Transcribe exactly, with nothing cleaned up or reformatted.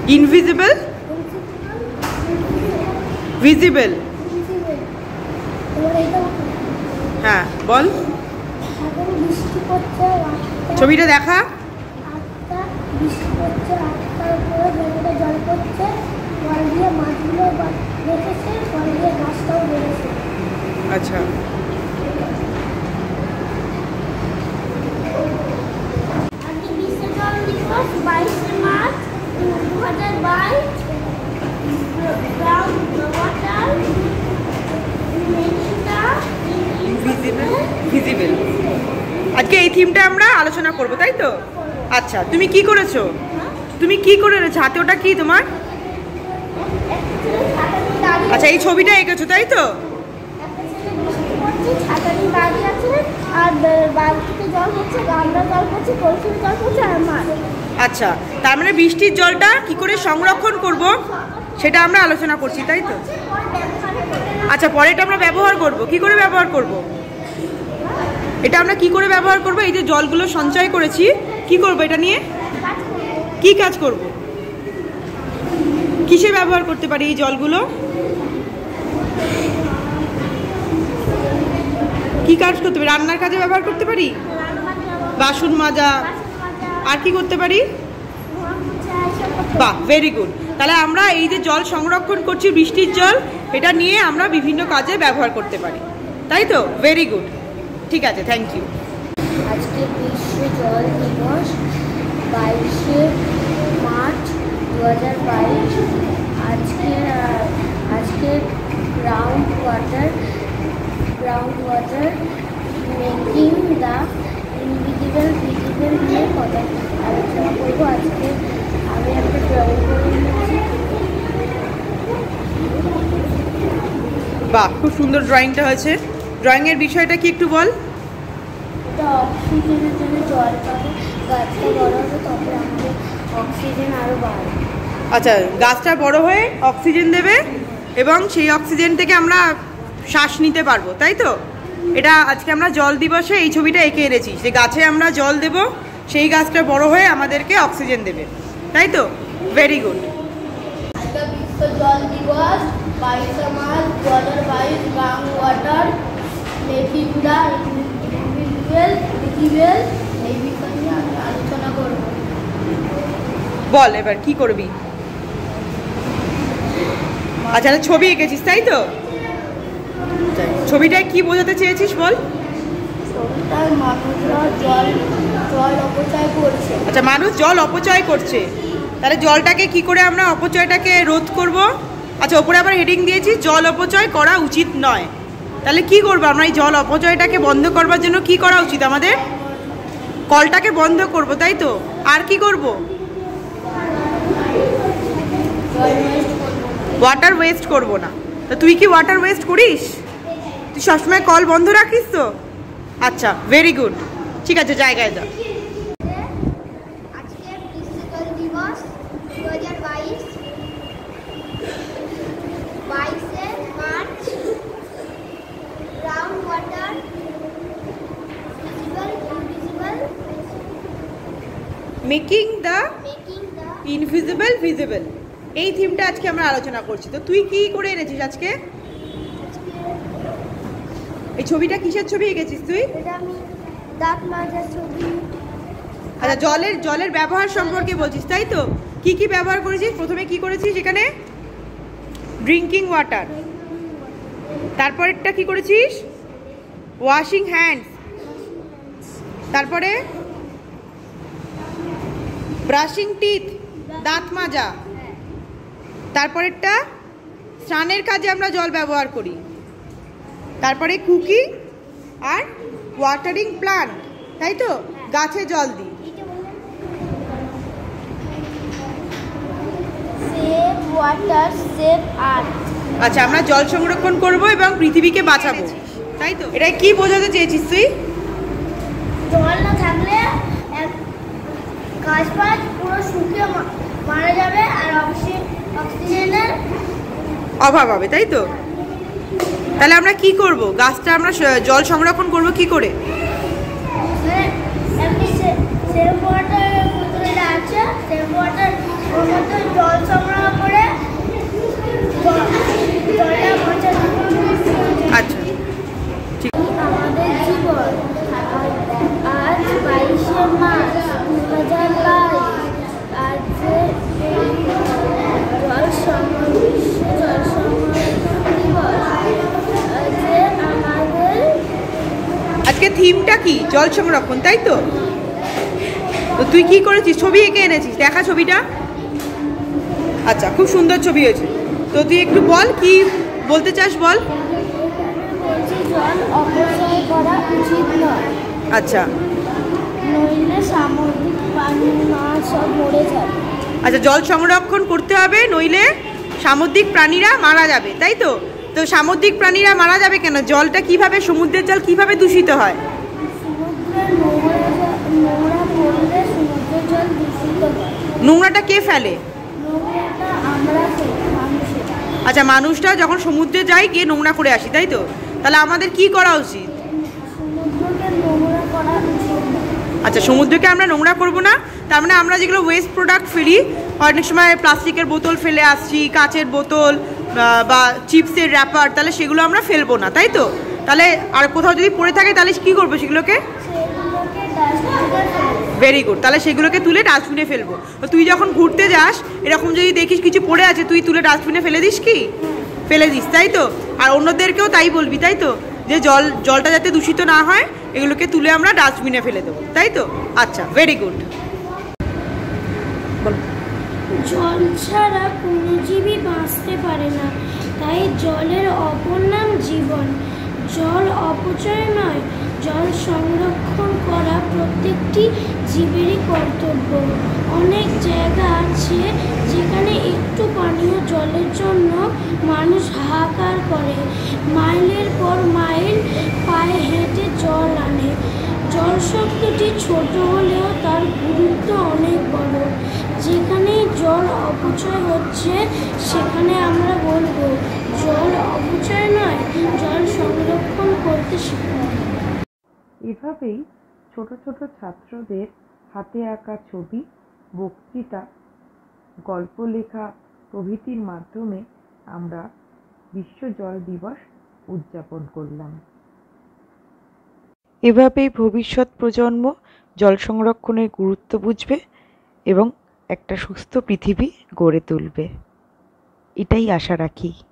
Invisible, visible. হ্যাঁ বল, ছবিটা দেখা। আচ্ছা, বাইশে মার্চ দু হাজার বাইশ ভিজিবল। আজকে এই থিমটা আমরা আলোচনা করব, তাই তো? আচ্ছা, তুমি কি করেছো? তুমি কি করে এনেছো হাতে? ওটা কি তোমার? আচ্ছা, এই ছবিটা এঁকেছো, তাই তো? আচ্ছা, তার মানে বৃষ্টির জলটা কি করে সংরক্ষণ করব সেটা আমরা আলোচনা করছি, তাই তো? আচ্ছা, পরে এটা আমরা ব্যবহার করব। কি করে ব্যবহার করব এটা? আমরা কি করে ব্যবহার করব? এই যে জলগুলো সঞ্চয় করেছি, কি করব এটা নিয়ে? কি কাজ করব? কিসে ব্যবহার করতে পারি এই জলগুলো? কি কাজ করতে পারি? রান্নার কাজে ব্যবহার করতে পারি, বাসন মাজা। আর কি করতে পারি? বাহ, ভেরি গুড। তাহলে আমরা এই যে জল সংরক্ষণ করছি, বৃষ্টির জল, এটা নিয়ে আমরা বিভিন্ন কাজে ব্যবহার করতে পারি, তাই তো? ভেরি গুড, ঠিক আছে, থ্যাংক ইউ। আজকে বিশ্ব জল দিবস বাইশে মার্চ দু হাজার বাইশ। আজকে আজকে ground water ground water making the invisible visible নিয়ে কথা আলোচনা করবো। আজকে আমি একটা ড্রয়িং করে নিয়েছি। বাহ, খুব সুন্দর ড্রয়িংটা হয়েছে। ড্রয়িংয়ের বিষয়টা কি একটু বল। এটা অক্সিজেনের জন্য জল পাবে, গাছটা বড় হবে তবে আমাদের অক্সিজেন আরও বাড়বে। আচ্ছা, গাছটা বড় হয়ে অক্সিজেন দেবে এবং সেই অক্সিজেন থেকে আমরা শ্বাস নিতে পারবো, তাই তো? এটা আজকে আমরা জল দিবসে এই ছবিটা এঁকে এনেছি, যে গাছে আমরা জল দেব, সেই গাছটা বড় হয়ে আমাদেরকে অক্সিজেন দেবে, তাই তো? Very good. আজকে বিশ্ব জল দিবস বাইশে মার্চ দু হাজার বাইশ। Ground water making the invisible visible এই বিষয় নিয়ে আমি আলোচনা করব। বল এবার কি করবি? আচ্ছা, ছবি এঁকেছিস, তাই তো? ছবিটায় কি বোঝাতে চেয়েছিস বল। ছবিটায় মানুষরা জল জল অপচয় করছে। আচ্ছা, মানুষ জল অপচয় করছে, তাহলে জলটাকে কি করে আমরা অপচয়টাকে রোধ করব? আচ্ছা, ওপরে আবার হেডিং দিয়েছি জল অপচয় করা উচিত নয়। তাহলে কি করবো আমরা? এই জল অপচয়টাকে বন্ধ করবার জন্য কি করা উচিত আমাদের? কলটাকে বন্ধ করব, তাই তো? আর কি করব? ওয়াটার ওয়েস্ট করব না। তো তুই কি ওয়াটার ওয়েস্ট করিস? তুই সবসময় কল বন্ধ রাখিস তো? আচ্ছা, ভেরি গুড, ঠিক আছে, জায়গায় যা। আজকে বিশ্ব জল দিবস দু হাজার বাইশ বাইশে March. Ground water visible invisible making the making the invisible visible, এই থিমটা আজকে আমরা আলোচনা করছি। তো তুই কি করে এনেছিস আজকে? এই ছবিটা কিসের ছবি এঁকেছিস তুই? এটা আমি দাঁত মাজার ছবি। আচ্ছা, জলের জলের ব্যবহার সম্পর্কে বলছিস, তাই তো? কি কি ব্যবহার করেছিস? প্রথমে কি করেছিস এখানে? Drinking water. তারপরেরটা কি করেছিস? Washing hands. তারপরে ব্রাশিং টিথ, দাঁত মাজা। তারপরেরটা স্নানের কাজে আমরা জল ব্যবহার করি। তারপরে কুকিং আর ওয়াটারিং প্লান্ট, তাই তো? গাছে জল দিই। Save water save earth. আচ্ছা, আমরা জল সংরক্ষণ করব এবং পৃথিবীকে বাঁচাবো, তাই তো? এটা কি বোঝাতে চেয়েছিস তুই? জল না থাকলে গাছপালা পুরো শুকিয়ে মারা যাবে আর অক্সিজেনের অভাব হবে, তাই তো? তাহলে আমরা কি করব? গাছটা আমরা জল সংরক্ষণ করব কি করে? সেভ ওয়াটার আছে, সেভ ওয়াটার আমাদের জল সংগ্রহ করে জলটা বাঁচানো। আচ্ছা ঠিক। আমাদের জীবন আজ বাইশে মার্চ দু হাজার বাইশ। আজ জল বিশ্ব জল সংরক্ষণ দিবস। আজকে আমাদের আজকে থিমটা কি? জল সংরক্ষণ, তাই তো? তো তুই কি করেছিস? ছবি এঁকে এনেছিস, দেখা ছবিটা। আচ্ছা, খুব সুন্দর ছবি হয়েছে। তো তুই একটু বল, কি বলতে চাস বল। বলছি জল অপচয় করা উচিত নয়। আচ্ছা, নইলে সামুদ্রিক প্রাণী মাছ সব মরে যাবে। আচ্ছা, জল সংরক্ষণ করতে হবে, নইলে সামুদ্রিক প্রাণীরা মারা যাবে, তাই তো? তো সামুদ্রিক প্রাণীরা মারা যাবে কেন? জলটা কিভাবে, সমুদ্রের জল কিভাবে দূষিত হয়? সমুদ্রের নোংরা নোংরা পড়লে সমুদ্রের জল দূষিত হয়। নোংরাটা কে ফেলে? নোংরাটা আমরা ফেলি, মানুষেরা। আচ্ছা, মানুষটা যখন সমুদ্রে যায় গিয়ে নোংরা করে আসি, তাই তো? তাহলে আমাদের কি করা উচিত? সমুদ্রকে নোংরা করা উচিত না। আচ্ছা, সমুদ্রকে আমরা নোংরা করব না, তার মানে আমরা যেগুলো ওয়েস্ট প্রোডাক্ট ফেলি, অনেক সময় প্লাস্টিকের বোতল ফেলে আসছি, কাচের বোতল বা চিপসের র্যাপার, তাহলে সেগুলো আমরা ফেলবো না, তাই তো? তাহলে আর কোথাও যদি পড়ে থাকে তাহলে কী করবো সেগুলোকে? সেগুলোকে ডাস্টবিনে ফেলবো। ভেরি গুড, তাহলে সেগুলোকে তুলে ডাস্টবিনে ফেলবো। তো তুই যখন ঘুরতে যাস এরকম যদি দেখিস কিছু পড়ে আছে, তুই তুলে ডাস্টবিনে ফেলে দিস কি? ফেলে দিস, তাই তো? আর অন্যদেরকেও তাই বলবি, তাই তো? যে জল জলটা যাতে দূষিত না হয়, এগুলোকে তুলে আমরা ডাস্টবিনে ফেলে দেবো, তাই তো? আচ্ছা, ভেরি গুড। জল ছাড়া কোনো জীবই বাঁচতে পারে না, তাই জলের অপর নাম জীবন। জল অপচয় নয়, জল সংরক্ষণ করা প্রত্যেকটি জীবেরই কর্তব্য। অনেক জায়গা আছে যেখানে একটু পানীয় জলের জন্য মানুষ হাহাকার করে, মাইলের পর মাইল পায়ে হেঁটে জল আনে। জল শব্দটি ছোট হলেও তার গুরুত্ব অনেক বড়। যেখানে জল অপচয় হচ্ছে সেখানে আমরা বলবো জল অপচয় নয়, জল সংরক্ষণ করতে শিখুন। এভাবেই ছোট ছোট ছাত্রদের হাতে আঁকা ছবি, বক্তৃতা, গল্প লেখা প্রভৃতির মাধ্যমে আমরা বিশ্ব জল দিবস উদযাপন করলাম। এভাবেই ভবিষ্যৎ প্রজন্ম জল সংরক্ষণের গুরুত্ব বুঝবে এবং একটা সুস্থ পৃথিবী গড়ে তুলবে, এটাই আশা রাখি।